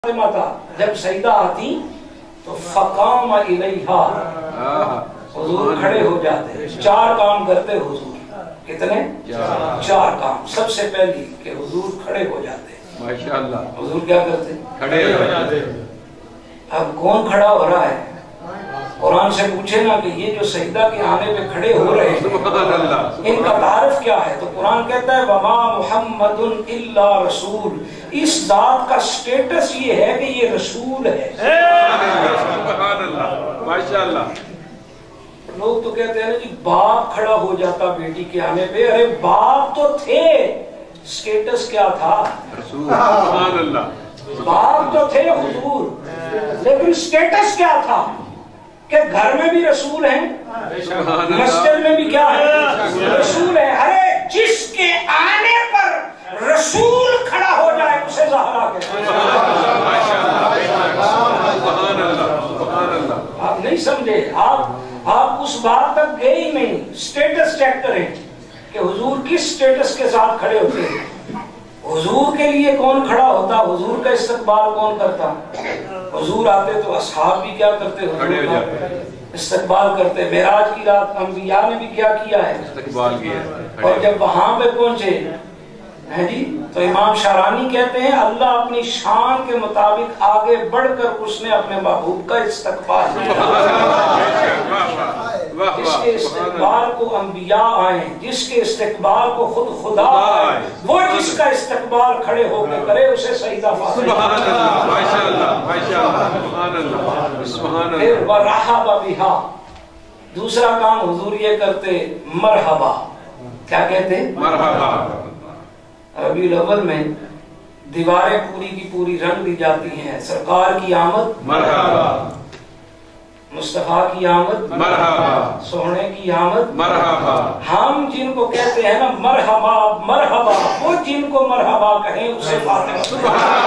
جب سیدہ آتی تو فقام الیہا حضور کھڑے ہو جاتے. چار کام کرتے حضور. کتنے؟ چار کام. سب سے پہلی کہ حضور کھڑے ہو جاتے. ماشاءاللہ. حضور کیا کرتے؟ کھڑے ہو جاتے. اب کون کھڑا ہو رہا ہے؟ قرآن سے پوچھے نا کہ یہ جو سجدہ کے آنے پہ کھڑے ہو رہے ہیں ان کا تعارف کیا ہے؟ تو قرآن کہتا ہے وما محمد الا رسول. اس ذات کا سٹیٹس یہ ہے کہ یہ رسول ہے. سبحان اللہ. ماشاءاللہ. لوگ تو کہتے ہیں جی باپ کھڑا ہو جاتا بیٹی کے آنے پہ. ارے باپ تو تھے, سٹیٹس کیا تھا؟ رسول. سبحان اللہ. باپ تو تھے حضور, لیکن سٹیٹس کیا تھا کہ گھر میں بھی رسول ہیں, مسجد میں بھی کیا ہے؟ رسول ہے. ارے جس کے آنے پر رسول کھڑا ہو جائے اسے زہرا کہتے ہیں. آپ نہیں سمجھے, آپ اس بات تک گئے ہی نہیں. سٹیٹس چیک کریں کہ حضور کس سٹیٹس کے ساتھ کھڑے ہوتے ہیں. حضور کے لیے کون کھڑا ہوتا, حضور کا استقبال کون کرتا. حضور آتے تو اصحاب بھی کیا کرتے, حضور کا استقبال کرتے. معراج کی رات انبیاء نے بھی کیا کیا ہے, استقبال کیا. اور جب وہاں پہ پہنچے ہیں جی تو امام شارانی کہتے ہیں اللہ اپنی شان کے مطابق آگے بڑھ کر اس نے اپنے محبوب کا استقبال کیا. جس کے استقبال کو انبیاء آئیں, جس کے استقبال کو خود خدا آئے, وہ جس کا استقبال کھڑے ہو کے کرے اسے سجدہ فاضل. سبحان اللہ. ماشاءاللہ. ماشاءاللہ. سبحان اللہ. سبحان اللہ. پھر ورحب بہا. دوسرا کام حضور یہ کرتے مرحبا. کیا کہتے؟ مرحبا. ربیع الاول میں دیواریں پوری کی پوری رنگ دی جاتی ہیں. سرکار کی آمد مرحبا, مصطفیٰ کی آمد مرحبا, سونے کی آمد مرحبا. ہم جن کو کہتے ہیں نا مرحبا مرحبا, وہ جن کو مرحبا کہیں اسے فاتحہ.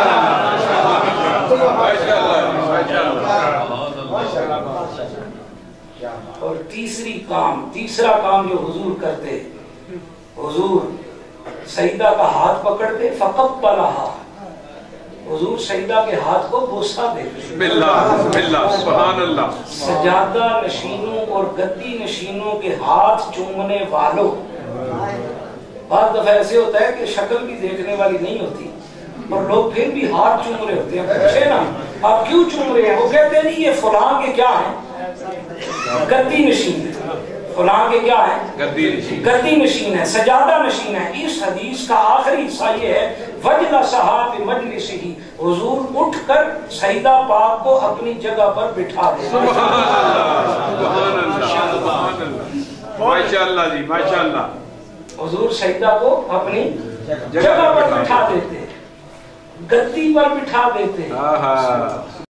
اور تیسرا کام جو حضور کرتے, حضور سجدہ کا ہاتھ پکڑتے فقبلہا. حضور سجدہ کے ہاتھ کو بوسہ دیتے. باللہ باللہ. سبحان اللہ. سجادہ نشینوں اور گدی نشینوں کے ہاتھ چومنے والوں. بعض دفعہ ایسے ہوتا ہے کہ شکل بھی دیکھنے والی نہیں ہوتی اور لوگ پھر بھی ہاتھ چوم رہے ہوتے ہیں. پوچھے نا آپ کیوں چوم رہے ہیں, وہ کہتے ہیں نہیں یہ فلاں کے کیا ہیں, گدی نشین. فلاں کے کیا ہے, گدی نشین ہے, سجادہ نشین ہے. اس حدیث کا آخری حصہ یہ ہے وجلسہا بمجلسہ. حضور اٹھ کر سجدہ پاک کو اپنی جگہ پر بٹھا دے. سبحان اللہ. سبحان اللہ. ماشاءاللہ جی. ماشاءاللہ. حضور سجدہ کو اپنی جگہ پر بٹھا دیتے, گدی پر بٹھا دیتے.